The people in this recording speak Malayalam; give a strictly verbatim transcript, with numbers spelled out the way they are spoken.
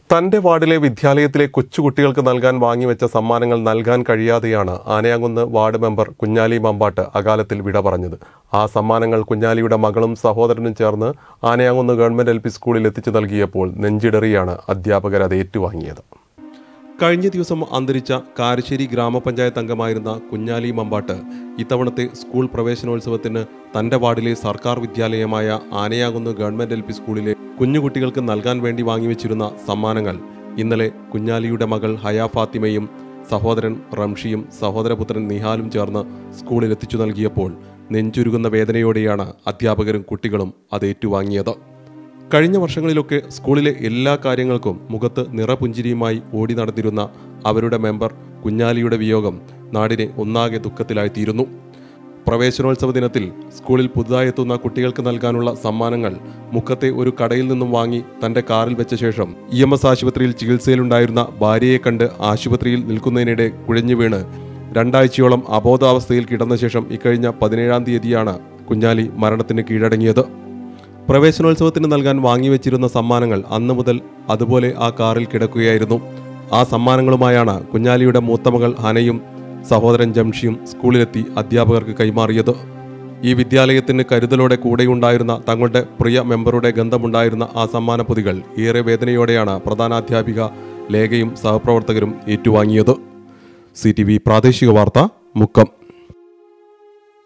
തന്റെ വാർഡിലെ വിദ്യാലയത്തിലെ കൊച്ചുകുട്ടികൾക്ക് നൽകാൻ വാങ്ങിവെച്ച സമ്മാനങ്ങൾ നൽകാൻ കഴിയാതെയാണ് ആനയാങ്കുന്ന് വാർഡ് മെമ്പർ കുഞ്ഞാലി മമ്പാട്ട് അകാലത്തിൽ വിട പറഞ്ഞത്. ആ സമ്മാനങ്ങൾ കുഞ്ഞാലിയുടെ മകളും സഹോദരനും ചേർന്ന് ആനയാങ്കുന്ന് ഗവൺമെന്റ് എൽ പി സ്കൂളിൽ എത്തിച്ചു നൽകിയപ്പോൾ നെഞ്ചിടറിയാണ് അധ്യാപകർ അത് ഏറ്റുവാങ്ങിയത്. കഴിഞ്ഞ ദിവസം അന്തരിച്ച കാരശ്ശേരി ഗ്രാമപഞ്ചായത്ത് അംഗമായിരുന്ന കുഞ്ഞാലി മമ്പാട്ട് ഇത്തവണത്തെ സ്കൂൾ പ്രവേശനോത്സവത്തിന് തന്റെ വാർഡിലെ സർക്കാർ വിദ്യാലയമായ ആനയാങ്കുന്ന് ഗവൺമെന്റ് എൽ പി സ്കൂളിലെ കുഞ്ഞുകുട്ടികൾക്ക് നൽകാൻ വേണ്ടി വാങ്ങിവെച്ചിരുന്ന സമ്മാനങ്ങൾ ഇന്നലെ കുഞ്ഞാലിയുടെ മകൾ ഹയാ ഫാത്തിമയും സഹോദരൻ റംഷിയും സഹോദരപുത്രൻ നിഹാലും ചേർന്ന് സ്കൂളിൽ എത്തിച്ചു നൽകിയപ്പോൾ നെഞ്ചുരുകുന്ന വേദനയോടെയാണ് അധ്യാപകരും കുട്ടികളും അത് ഏറ്റുവാങ്ങിയത്. കഴിഞ്ഞ വർഷങ്ങളിലൊക്കെ സ്കൂളിലെ എല്ലാ കാര്യങ്ങൾക്കും മുഖത്ത് നിറപുഞ്ചിരിയുമായി ഓടി നടന്നിരുന്ന അവരുടെ മെമ്പർ കുഞ്ഞാലിയുടെ വിയോഗം നാടിനെ ഒന്നാകെ ദുഃഖത്തിലായിത്തീരുന്നു. പ്രവേശനോത്സവ ദിനത്തിൽ സ്കൂളിൽ പുതുതായി എത്തുന്ന കുട്ടികൾക്ക് നൽകാനുള്ള സമ്മാനങ്ങൾ മുക്കത്തെ ഒരു കടയിൽ നിന്നും വാങ്ങി തന്റെ കാറിൽ വെച്ച ശേഷം ഇ എം എസ് ആശുപത്രിയിൽ ചികിത്സയിലുണ്ടായിരുന്ന ഭാര്യയെ കണ്ട് ആശുപത്രിയിൽ നിൽക്കുന്നതിനിടെ കുഴഞ്ഞു വീണ് രണ്ടാഴ്ചയോളം അബോധാവസ്ഥയിൽ കിടന്ന ശേഷം ഇക്കഴിഞ്ഞ പതിനേഴാം തീയതിയാണ് കുഞ്ഞാലി മരണത്തിന് കീഴടങ്ങിയത്. പ്രവേശനോത്സവത്തിന് നൽകാൻ വാങ്ങിവെച്ചിരുന്ന സമ്മാനങ്ങൾ അന്നു മുതൽ അതുപോലെ ആ കാറിൽ കിടക്കുകയായിരുന്നു. ആ സമ്മാനങ്ങളുമായാണ് കുഞ്ഞാലിയുടെ മൂത്തമകൾ ഹനയും സഹോദരൻ ജംഷിയും സ്കൂളിലെത്തി അധ്യാപകർക്ക് കൈമാറിയത്. ഈ വിദ്യാലയത്തിന് കരുതലോടെ കൂടെയുണ്ടായിരുന്ന തങ്ങളുടെ പ്രിയ മെമ്പറുടെ ഗന്ധമുണ്ടായിരുന്ന ആ സമ്മാന പൊതികൾ ഏറെ വേദനയോടെയാണ് പ്രധാനാധ്യാപിക ലേഖയും സഹപ്രവർത്തകരും ഏറ്റുവാങ്ങിയത്. സി ടി വി പ്രാദേശിക വാർത്ത, മുക്കം.